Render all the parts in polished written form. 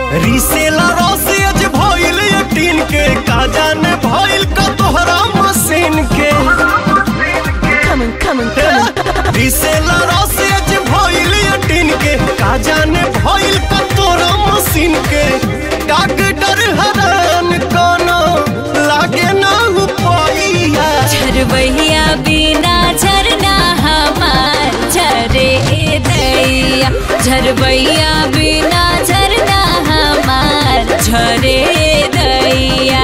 रीसेला roses भइल tin के का जाने भइल का तोहरा मशीन के रीसेला रोसेज भइल टीन के का जाने भइल का तोहरा मशीन के डॉक्टर हैरान कोनो लागे ना उपाइया झरबैया बिना झरना हमार झरे दैया झरबैया बिना झरना हमार झरे दैया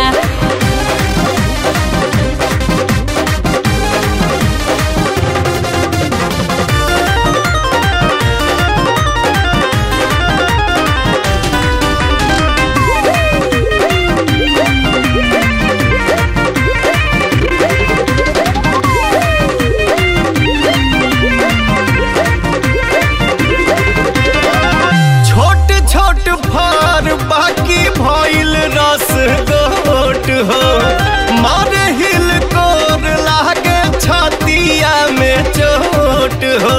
बाकी भइल रस गोट हो मारे हिल कोर लागे छतिया में चोट हो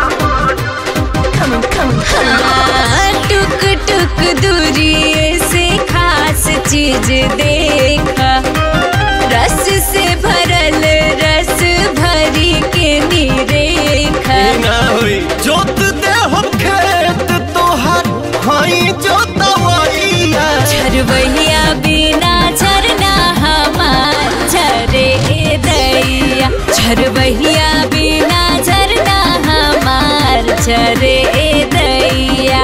टुक टुक दूरी से खास चीज देखा रस से भरल रस भरी के निरेखा ना होई जोत दे हम खेत तोहर हई जोतवैया झरबैया बिना झरना हमार झरे दैया झरबैया बिना झरना हमार झरे दैया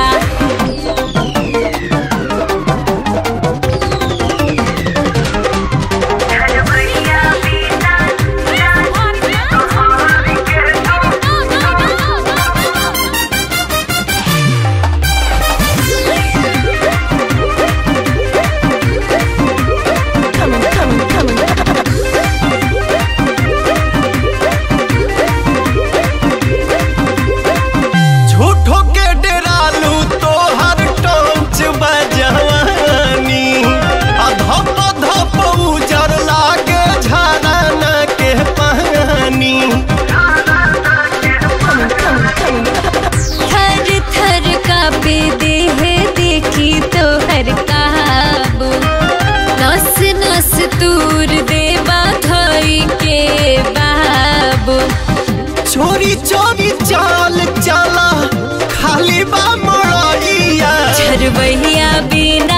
दूर देवा धई के बाबू चोरी चोरी चाल चला खाली बा मड़ैया झरबैया बिना